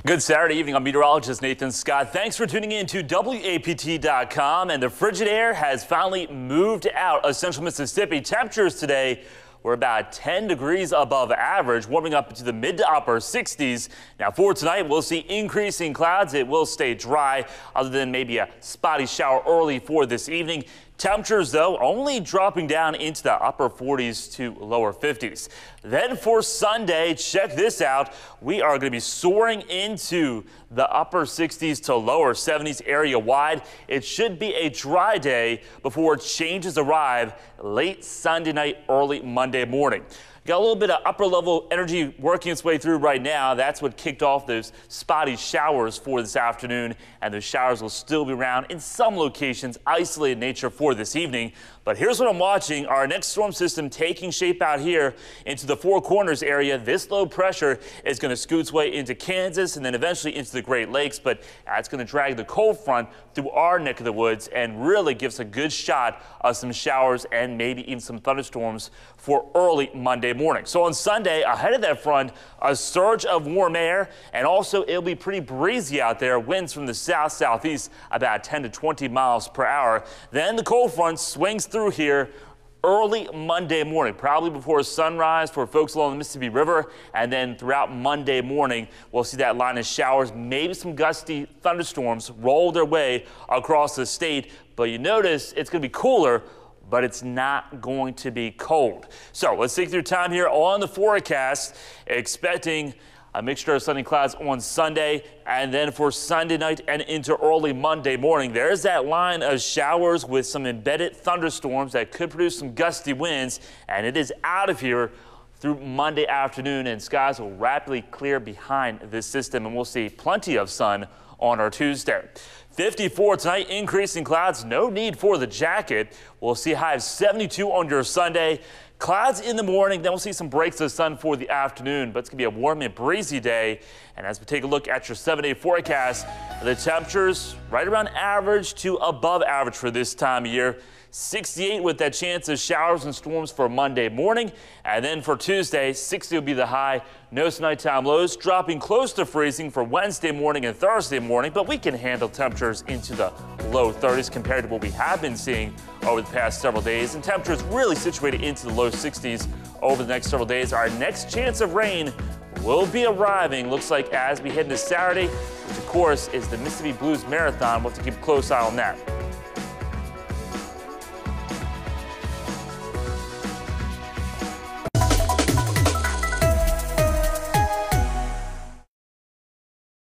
Good Saturday evening. I'm meteorologist Nathan Scott. Thanks for tuning in to WAPT.com. And the frigid air has finally moved out of central Mississippi. Temperatures today were about 10 degrees above average, warming up into the mid to upper 60s. Now for tonight, we'll see increasing clouds. It will stay dry, other than maybe a spotty shower early for this evening. Temperatures, though, only dropping down into the upper 40s to lower 50s. Then for Sunday, check this out. We are going to be soaring into the upper 60s to lower 70s area wide. It should be a dry day before changes arrive late Sunday night, early Monday morning. Got a little bit of upper level energy working its way through right now. That's what kicked off those spotty showers for this afternoon, and those showers will still be around in some locations, isolated nature for this evening. But here's what I'm watching. Our next storm system taking shape out here into the Four Corners area. This low pressure is going to scoot its way into Kansas and then eventually into the Great Lakes, but it's going to drag the cold front through our neck of the woods and really gives a good shot of some showers and maybe even some thunderstorms for early Monday morning. So on Sunday, ahead of that front, a surge of warm air, and also it'll be pretty breezy out there. Winds from the south-southeast about 10 to 20 miles per hour. Then the cold front swings through here early Monday morning, probably before sunrise for folks along the Mississippi River, and then throughout Monday morning, we'll see that line of showers, maybe some gusty thunderstorms roll their way across the state. But you notice it's going to be cooler, but it's not going to be cold. So let's take your time here on the forecast, expecting a mixture of sunny clouds on Sunday, and then for Sunday night and into early Monday morning, there's that line of showers with some embedded thunderstorms that could produce some gusty winds, and it is out of here through Monday afternoon, and skies will rapidly clear behind this system, and we'll see plenty of sun on our Tuesday. 54 tonight, increasing clouds, no need for the jacket. We'll see a high of 72 on your Sunday. Clouds in the morning, then we'll see some breaks of sun for the afternoon, but it's going to be a warm and breezy day. And as we take a look at your 7-day forecast, the temperatures right around average to above average for this time of year. 68 with that chance of showers and storms for Monday morning. And then for Tuesday, 60 will be the high. No nighttime lows, dropping close to freezing for Wednesday morning and Thursday morning. But we can handle temperatures into the low 30s compared to what we have been seeing over the past several days. And temperatures really situated into the low 60s over the next several days. Our next chance of rain will be arriving, looks like, as we head into Saturday, which of course is the Mississippi Blues Marathon. We'll have to keep a close eye on that.